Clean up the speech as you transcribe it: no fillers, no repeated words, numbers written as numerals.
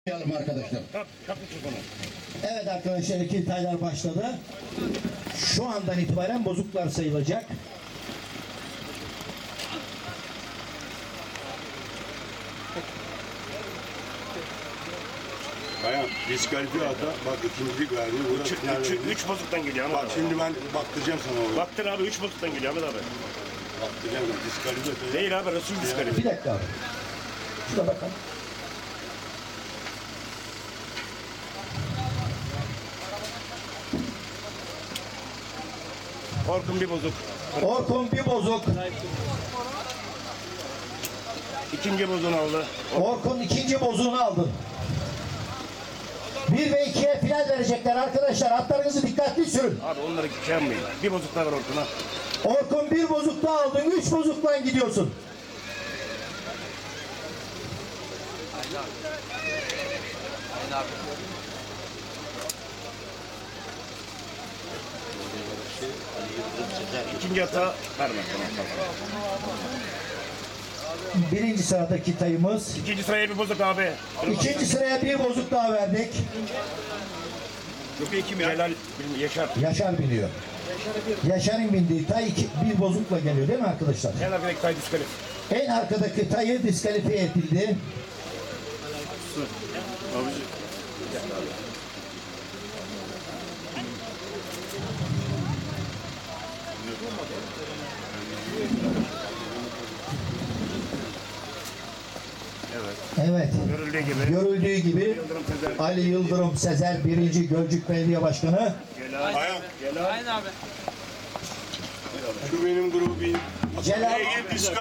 Arkadaşlar. Evet arkadaşlar, ikinci taylar başladı. Şu andan itibaren bozuklar sayılacak. Bayan diskalifiye ata bak ikincilik verdi. Üç bozuktan geliyor Ahmet Bak abi. şimdi ben baktıracağım sana onu. Baktır abi 3 bozuktan geliyor Ahmet abi. Baktıracağım ben diskalifiye. Değil abi Resul diskalifiye. Bir dakika abi. Şuna bakalım. Orkun bir bozuk. Orkun bir bozuk. İkinci bozuğunu aldı. Orkun ikinci bozuğunu aldı. 1 ve 2'ye final verecekler arkadaşlar. Atlarınızı dikkatli sürün. Abi onları şey yapmayın. Bir bozuk daha var Orkun'a. Orkun bir bozuk daha aldın. 3 bozukla gidiyorsun. İkinci hata verme. Birinci sıradaki tayımız. İkinci sıraya bir bozuk abi. İkinci sıraya bir bozuk daha verdik. Yok kim ya? Celal Yaşar. Yaşar biniyor. Yaşar'ın bindiği tay bir bozukla geliyor değil mi arkadaşlar? En arkadaki tay diskalifiye. En arkadaki tayı diskalifiye edildi. Evet. Görüldüğü gibi. Görüldüğü gibi Yıldırım Sezer. Ali Yıldırım Sezer 1. Gölcük Belediye Başkanı. Bayan Celal. Aynen abi. şu benim grubum. Celal